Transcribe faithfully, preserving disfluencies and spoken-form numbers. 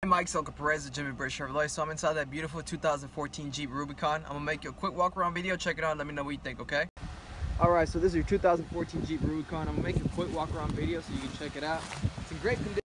I'm Mike Selka Perez at Jimmy Britt Chevrolet. So I'm inside that beautiful two thousand fourteen Jeep Rubicon. I'm gonna make you a quick walk around video. Check it out and let me know what you think, okay? Alright, so this is your two thousand fourteen Jeep Rubicon. I'm gonna make you a quick walk around video so you can check it out. It's in great condition.